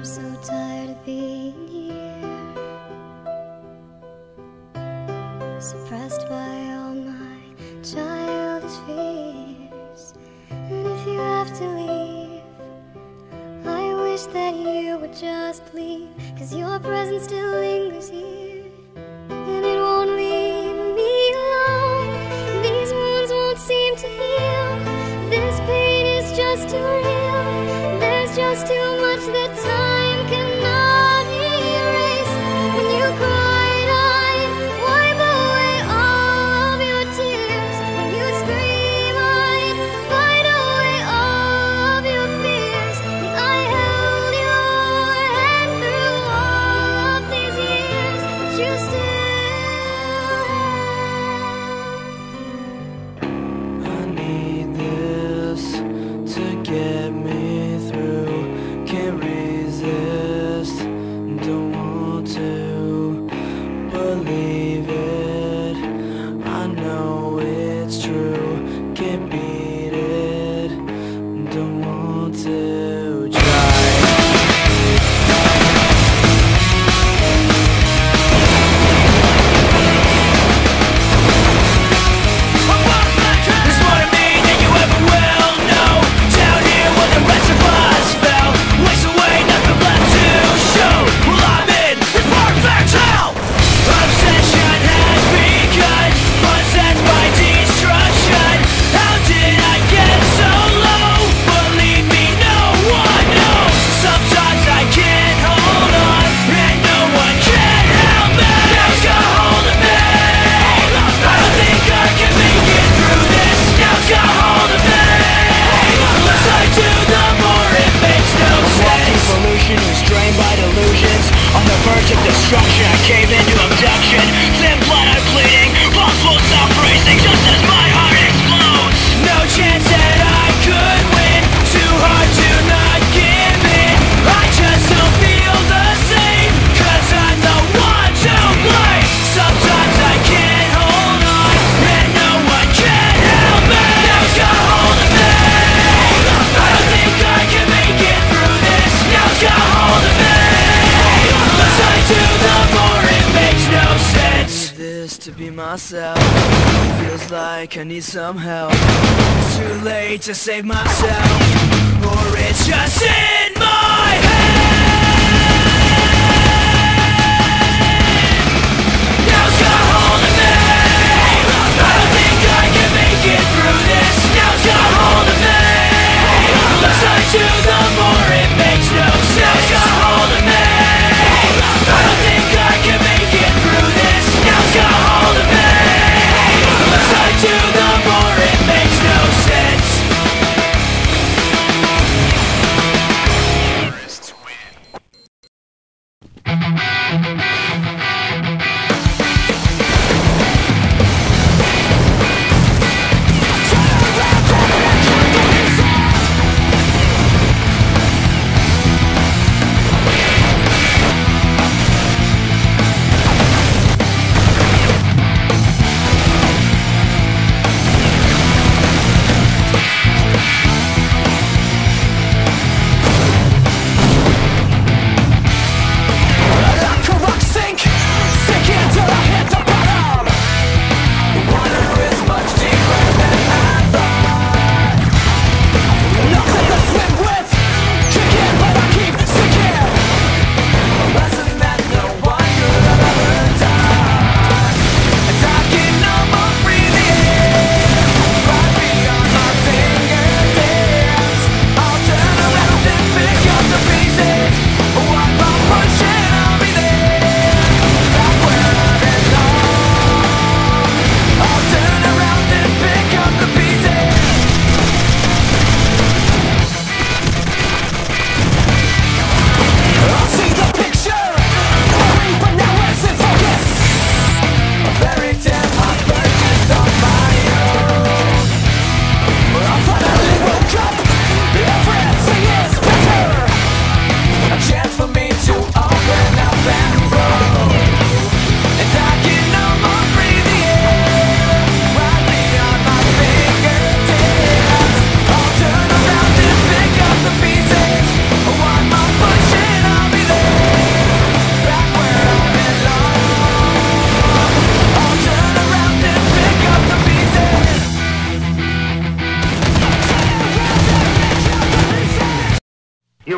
I'm so tired of being here, suppressed by all my childish fears. And if you have to leave, I wish that you would just leave, 'cause your presence still lingers here, and it won't leave me alone. These wounds won't seem to heal. This pain is just too real. There's just too much that time cannot erase. When you cried, I'd wipe away all of your tears. When you scream, I'd fight away all of your fears. And I held your hand through all of these years, but you still have. I need this to get me through. Can't resist, don't want to believe it. I know it's true, can't beat it, don't want to try. This is what I mean, and you ever will know. Down here where the rest of us fell, waste away, nothing left to show. Well, I'm in this perfect hell. Obsession has begun, possessed by destruction. How did I get so low? Believe me, no one knows. Sometimes I can't hold on, and no one can help me. Now's got hold of me. I don't think I can make it through this. Now's got hold of me. The less I do, the more it makes no sense. Pollution was drained by delusions. On the verge of destruction, I cave into abduction. Thin blood, I'm bleeding. Pulse won't stop racing just as my heart explodes. No chance that I could win. Too hard to not give in. I just don't feel the same, 'cause I'm the one to blame. Sometimes I can't hold on, and no one can help me. Now's got hold of me. I don't think I can make it through this. Now's got hold of me. The less I do, the more it makes no sense. This to be myself feels like I need some help. It's too late to save myself, or it's just in my head. Now's got hold of me. I don't think I can make it through this. Now's got hold of me. The less I do, the more it makes no sense. Now's got hold of me. I don't think I can make it through this. Now's got hold of me. The less I do, the more it makes no sense. Terrorists win.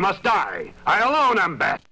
must die. I alone am best.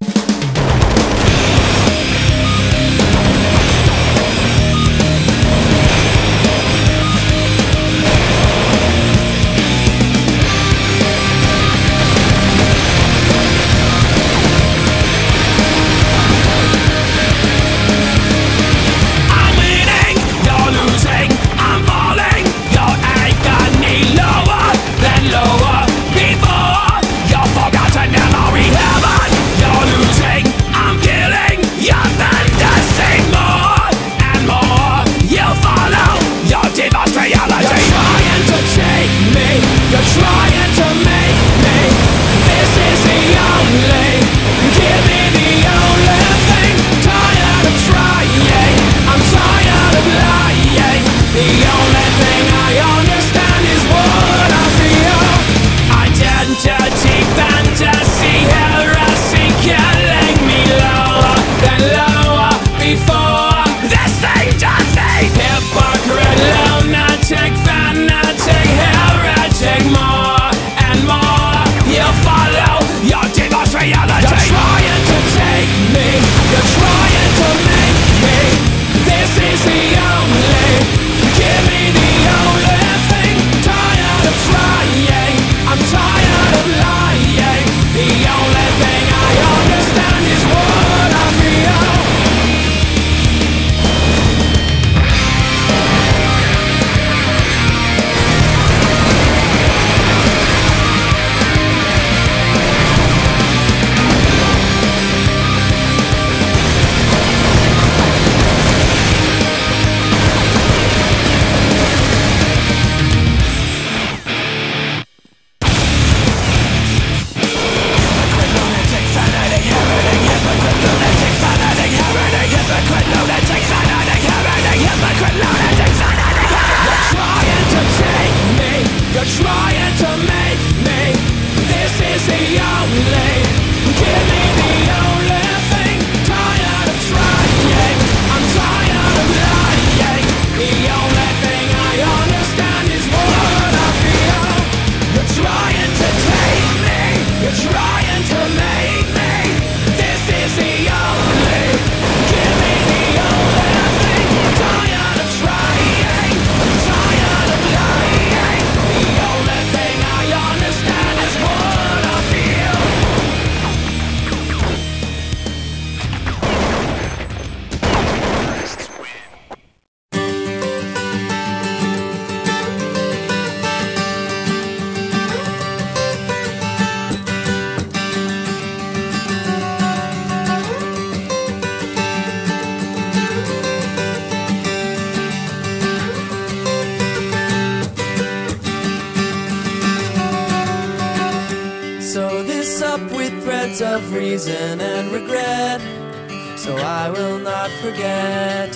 Of reason and regret, so I will not forget,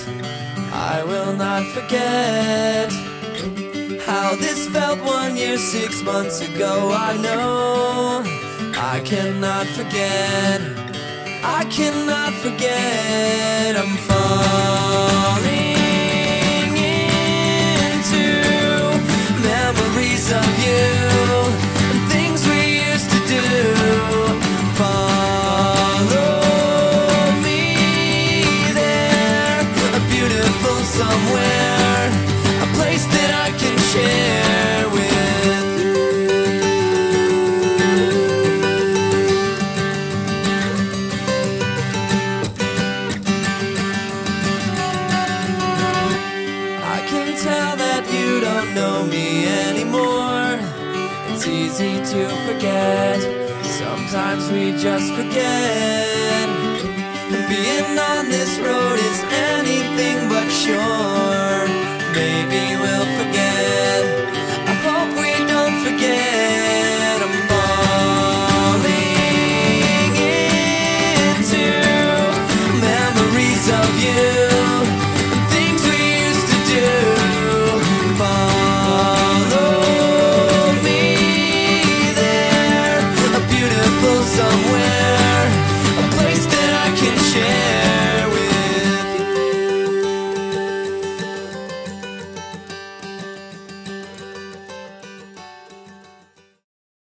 I will not forget how this felt 1 year, 6 months ago. I know I cannot forget, I cannot forget. I'm falling into memories of you and things we used to do. Follow me there, a beautiful somewhere, a place that I can share with you. I can tell that you don't know me anymore. It's easy to forget. Sometimes we just forget. And being on this road is anything but sure. Maybe we'll forget.